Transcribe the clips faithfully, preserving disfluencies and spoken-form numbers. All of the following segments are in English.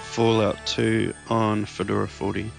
Fallout two on Fedora forty.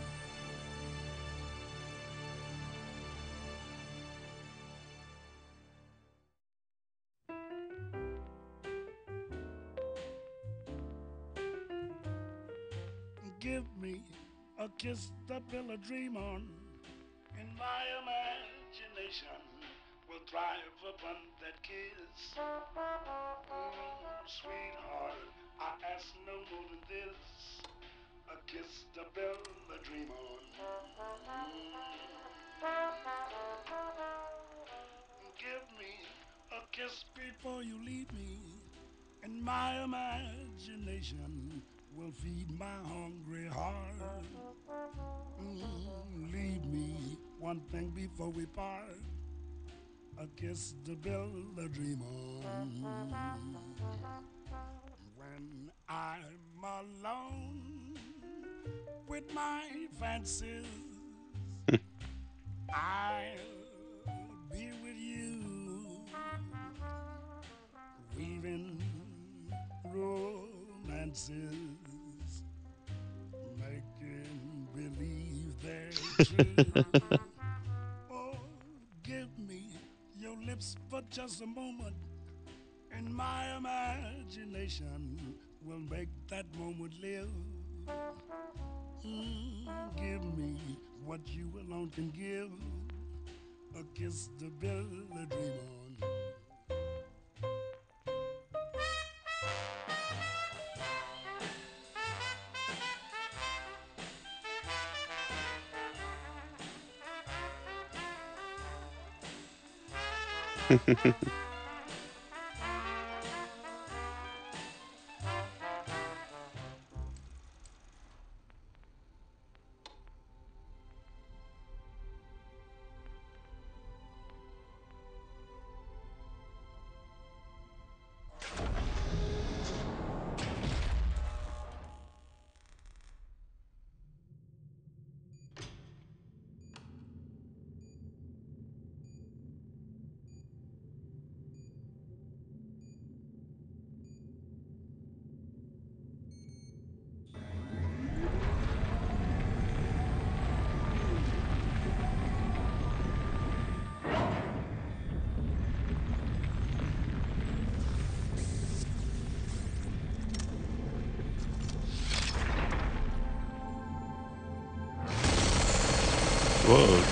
Give me a kiss to build a dream on, and my imagination will thrive upon that kiss. Mm, sweetheart, I ask no more than this, a kiss to build a dream on. Mm. Give me a kiss before you leave me, and my imagination will feed my hungry heart. Mm, leave me one thing before we part, a kiss to build a dream on. When I'm alone with my fancies, I'll be with you, weaving romances, making believe they're true. Oh, give me your lips for just a moment, and my imagination will make that moment live. Mm, give me what you alone can give, a kiss to build a dream on. Whoa.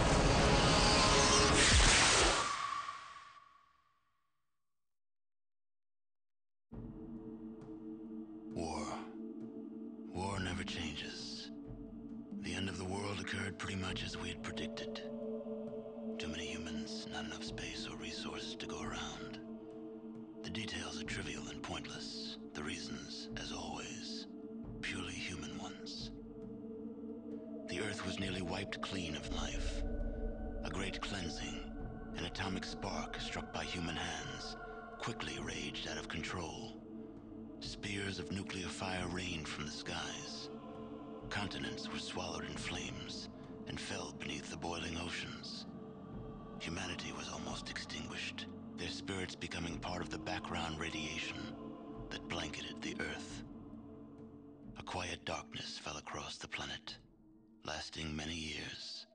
War. War never changes. The end of the world occurred pretty much as we had predicted. Too many humans, not enough space or resources to go around. The details are trivial and pointless. The reasons, as always, purely human ones. The Earth was nearly wiped clean of life. A great cleansing, an atomic spark struck by human hands, quickly raged out of control. Spears of nuclear fire rained from the skies. Continents were swallowed in flames and fell beneath the boiling oceans. Humanity was almost extinguished, their spirits becoming part of the background radiation that blanketed the Earth. A quiet darkness fell across the planet, lasting many years.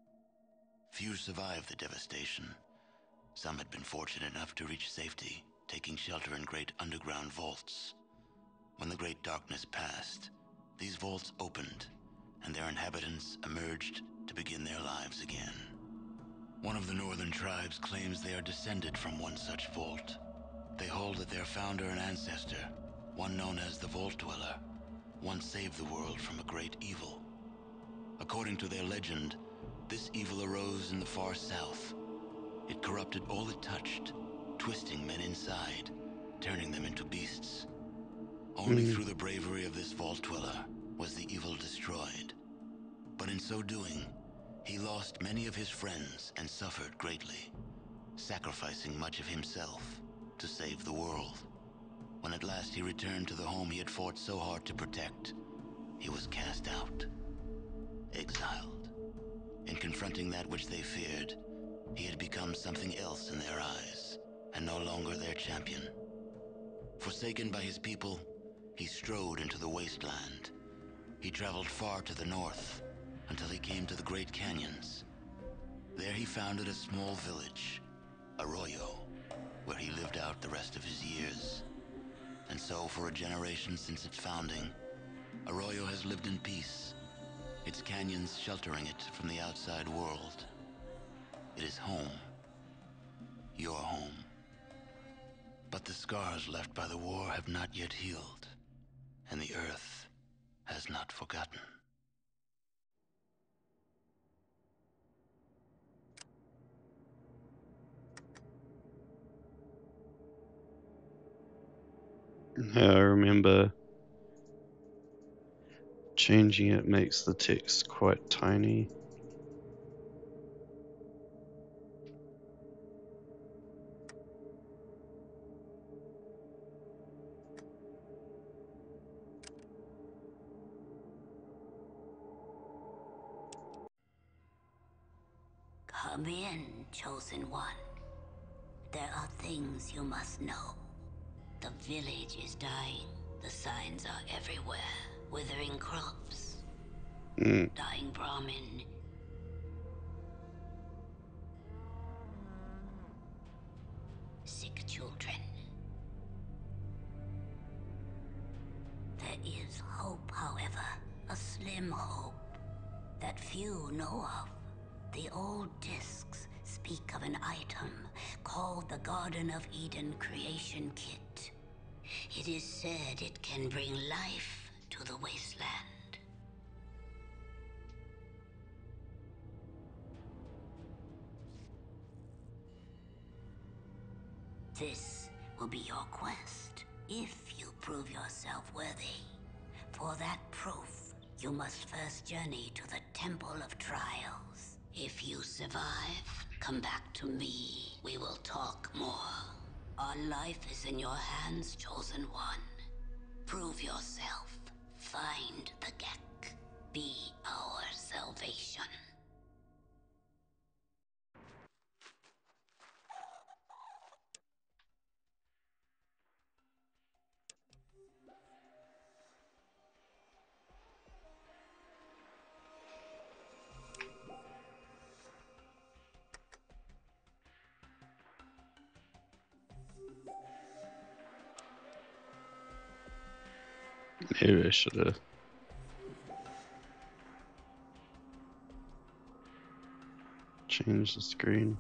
Few survived the devastation. Some had been fortunate enough to reach safety, taking shelter in great underground vaults. When the great darkness passed, these vaults opened, and their inhabitants emerged to begin their lives again. One of the northern tribes claims they are descended from one such vault. They hold that their founder and ancestor, one known as the Vault Dweller, once saved the world from a great evil. According to their legend, this evil arose in the far south. It corrupted all it touched, twisting men inside, turning them into beasts. Only Mm. through the bravery of this Vault Dweller was the evil destroyed. But in so doing, he lost many of his friends and suffered greatly, sacrificing much of himself to save the world. When at last he returned to the home he had fought so hard to protect, he was cast out, exiled. In confronting that which they feared, he had become something else in their eyes, and no longer their champion. Forsaken by his people, He strode into the wasteland. He traveled far to the north until he came to the Great Canyons. There he founded a small village, Arroyo, where he lived out the rest of his years. And so, for a generation since its founding, Arroyo has lived in peace, its canyons sheltering it from the outside world. It is home. Your home. But the scars left by the war have not yet healed, and the Earth has not forgotten. Yeah, I remember changing it makes the text quite tiny. Come in, Chosen One. There are things you must know. The village is dying. The signs are everywhere. Withering crops. Mm. Dying Brahmin. Sick children. There is hope, however. A slim hope that few know of. The old discs speak of an item called the Garden of Eden Creation Kit. It is said it can bring life to the wasteland. This will be your quest, if you prove yourself worthy. For that proof, you must first journey to the Temple of Trials. If you survive, come back to me. We will talk more. Our life is in your hands, Chosen One. Prove yourself. Find the Gek. Be our salvation. Maybe I should have changed the screen.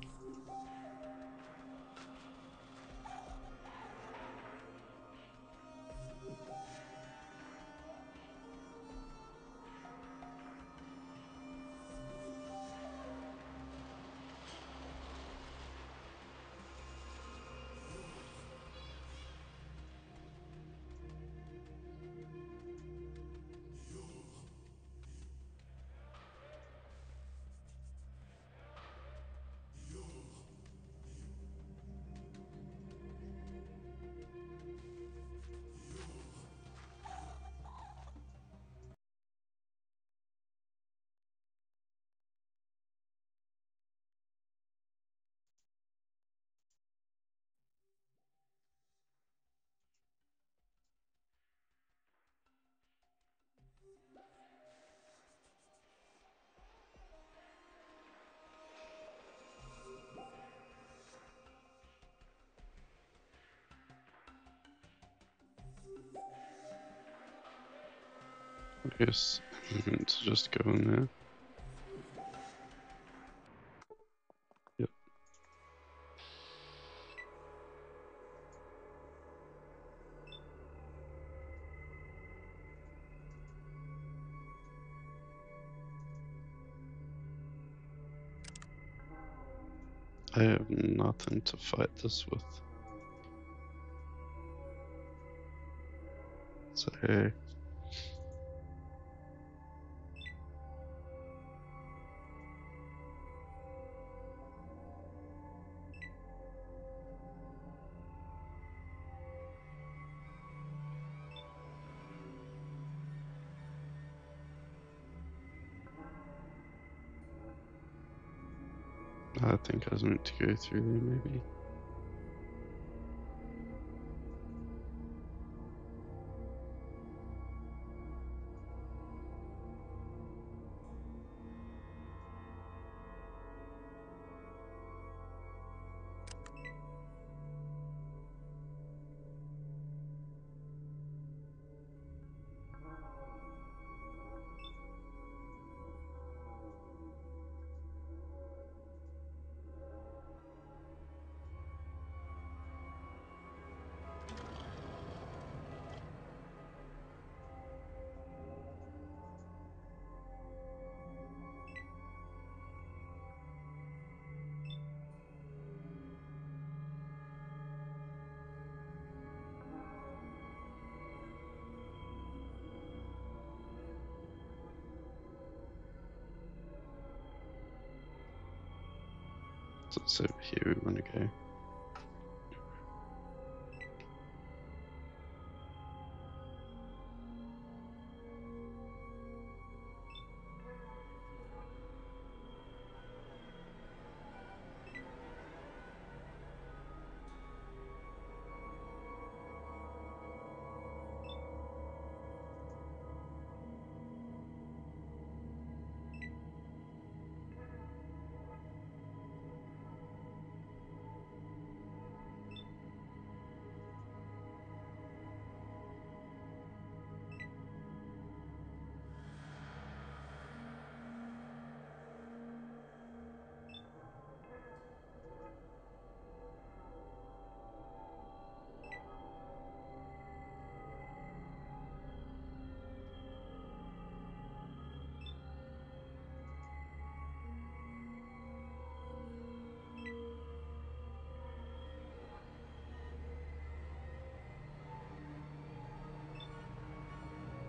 I guess to just go in there. Yep. I have nothing to fight this with. So I think I was meant to go through there maybe. So it's over here we want to go.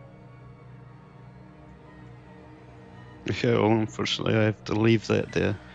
Okay, well, unfortunately I have to leave that there.